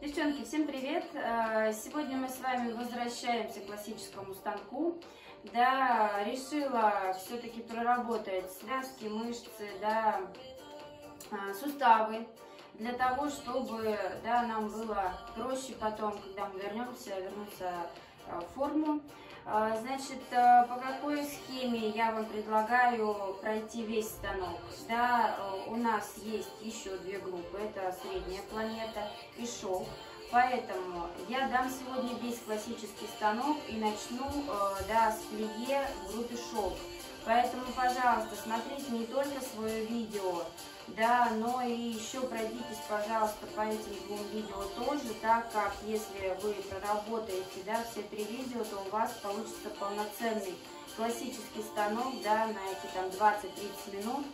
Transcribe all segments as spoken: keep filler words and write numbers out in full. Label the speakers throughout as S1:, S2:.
S1: Девчонки, всем привет! Сегодня мы с вами возвращаемся к классическому станку. Да, решила все-таки проработать связки, мышцы, да, суставы, для того, чтобы, да, нам было проще потом, когда мы вернемся, вернуться в форму. Значит, по какой схеме я вам предлагаю пройти весь станок? Да, у нас есть еще две группы, это средняя планета и шов. Поэтому я дам сегодня весь классический станок и начну, да, с плие в группе шов. Поэтому, пожалуйста, смотрите не только свое видео, да, но и еще пройдитесь, пожалуйста, по этим двум видео тоже, так как если вы проработаете, да, все три видео, то у вас получится полноценный классический станок, да, на эти там двадцать-тридцать минут.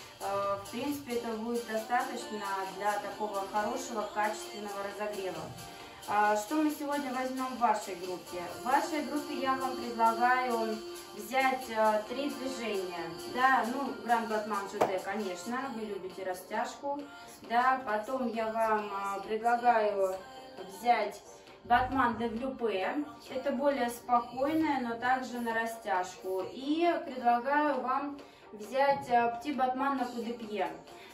S1: В принципе, это будет достаточно для такого хорошего, качественного разогрева. Что мы сегодня возьмем в вашей группе? В вашей группе я вам предлагаю взять три движения. Да, ну, Гранд Батман Жуде, конечно, вы любите растяжку. Да, потом я вам предлагаю взять Батман Девлюпе. Это более спокойное, но также на растяжку. И предлагаю вам взять Пти Батман на Кудепье.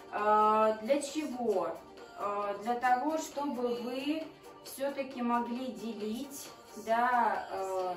S1: Для чего? Для того, чтобы вы все-таки могли делить, да, э,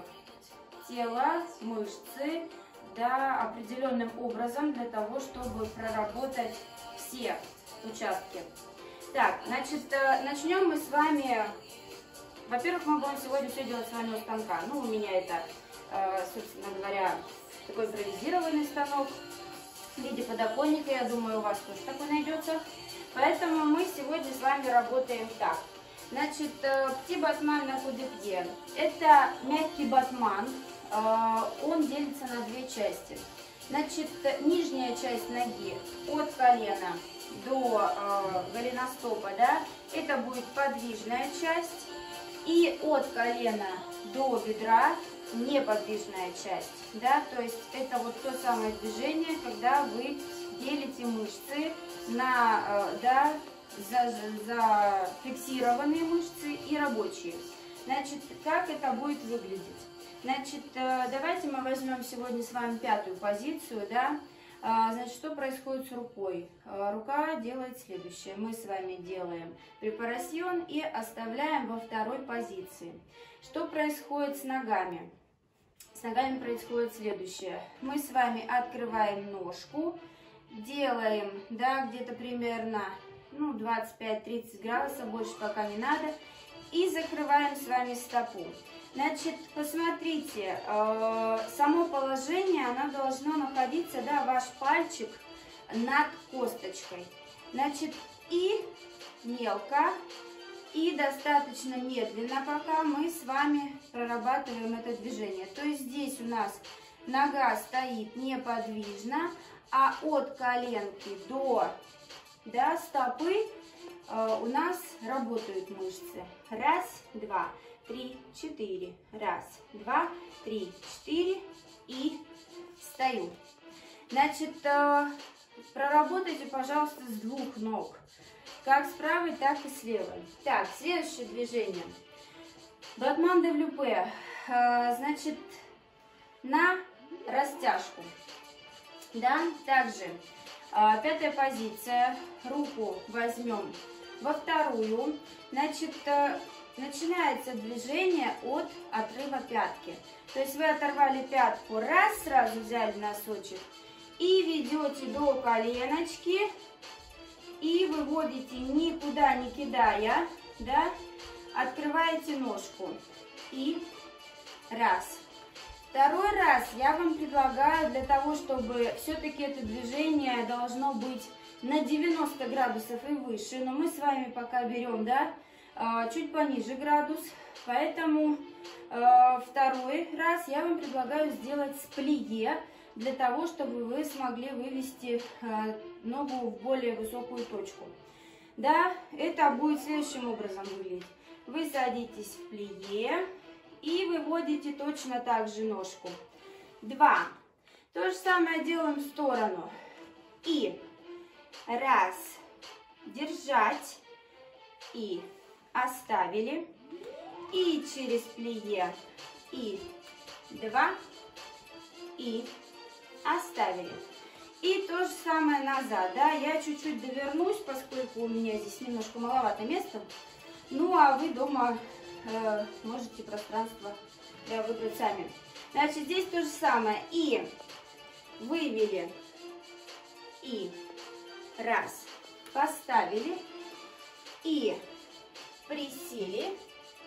S1: тело, мышцы, да, определенным образом, для того, чтобы проработать все участки. Так, значит, э, начнем мы с вами. Во-первых, мы будем сегодня все делать с вами у станка. Ну, у меня это, э, собственно говоря, такой импровизированный станок в виде подоконника. Я думаю, у вас тоже такой найдется. Поэтому мы сегодня с вами работаем так. Значит, Пти Батман на Кудепье. Это мягкий батман. Он делится на две части. Значит, нижняя часть ноги от колена до голеностопа, да, это будет подвижная часть. И от колена до бедра неподвижная часть. Да, то есть это вот то самое движение, когда вы делите мышцы на, да, зафиксированные мышцы и рабочие. Значит, как это будет выглядеть? Значит, давайте мы возьмем сегодня с вами пятую позицию, да. Значит, что происходит с рукой? Рука делает следующее. Мы с вами делаем препарасьон и оставляем во второй позиции. Что происходит с ногами? С ногами происходит следующее. Мы с вами открываем ножку, делаем, да, где-то примерно, ну, двадцать пять-тридцать градусов, больше пока не надо. И закрываем с вами стопу. Значит, посмотрите, э, само положение, оно должно находиться, да, ваш пальчик над косточкой. Значит, и мелко, и достаточно медленно, пока мы с вами прорабатываем это движение. То есть здесь у нас нога стоит неподвижно, а от коленки до, да, стопы э, у нас работают мышцы. Раз, два, три, четыре. Раз, два, три, четыре. И встаю. Значит, э, проработайте, пожалуйста, с двух ног. Как с правой, так и с левой. Так, следующее движение. Батман Девлюпе. Э, значит, на растяжку. Да, также э, пятая позиция. Руку возьмем во вторую. Значит, э, начинается движение от отрыва пятки. То есть вы оторвали пятку, раз, сразу взяли носочек и ведете до коленочки. И выводите, никуда не кидая, да, открываете ножку. И раз. Второй раз я вам предлагаю, для того, чтобы все-таки это движение должно быть на девяносто градусов и выше. Но мы с вами пока берем, да, чуть пониже градус. Поэтому второй раз я вам предлагаю сделать с плие, для того, чтобы вы смогли вывести ногу в более высокую точку. Да, это будет следующим образом выглядеть. Вы садитесь в плие и выводите точно так же ножку. Два. То же самое делаем в сторону. И раз. Держать. И оставили, и через плие, и два, и оставили. И то же самое назад, да, я чуть-чуть довернусь, поскольку у меня здесь немножко маловато места, ну а вы дома э, можете пространство да, выбрать сами. Значит, здесь то же самое, и вывели, и раз, поставили, и присели,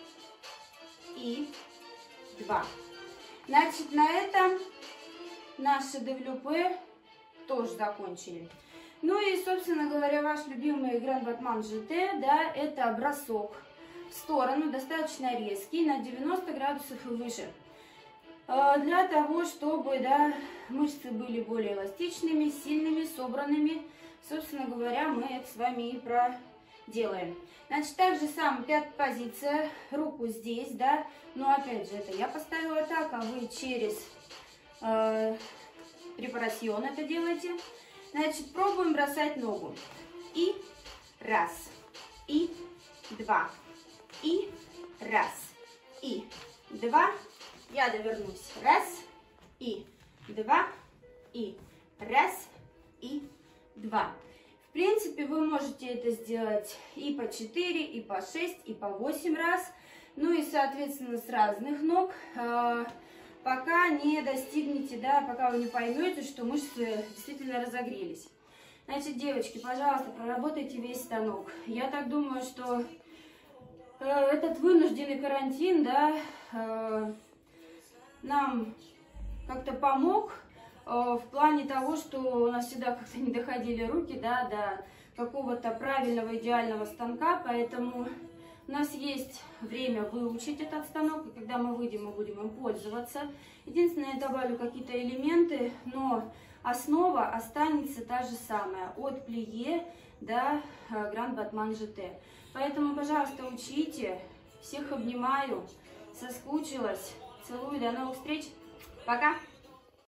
S1: и два. Значит, на этом наши девелопе тоже закончили. Ну и, собственно говоря, ваш любимый Гранд Батман джи ти, да, это бросок в сторону, достаточно резкий, на девяносто градусов и выше. Для того, чтобы, да, мышцы были более эластичными, сильными, собранными. Собственно говоря, мы это с вами и проделаем. Значит, так же самое, пятая позиция, руку здесь, да, но опять же, это я поставила так, а вы через э, препарасьон это делаете. Значит, пробуем бросать ногу. И раз, и два, и раз, и два. Я довернусь. Раз, и два, и раз, и два. В принципе, вы можете это сделать и по четыре, и по шесть, и по восемь раз. Ну и, соответственно, с разных ног, э, пока не достигнете, да, пока вы не поймете, что мышцы действительно разогрелись. Значит, девочки, пожалуйста, проработайте весь станок. Я так думаю, что э, этот вынужденный карантин, да, э, нам как-то помог э, в плане того, что у нас всегда как-то не доходили руки, да, до какого-то правильного, идеального станка, поэтому у нас есть время выучить этот станок, и когда мы выйдем, мы будем им пользоваться. Единственное, я добавлю какие-то элементы, но основа останется та же самая, от плие до Гранд Батман джи ти. Поэтому, пожалуйста, учите. Всех обнимаю, соскучилась. Целую, до новых встреч. Пока!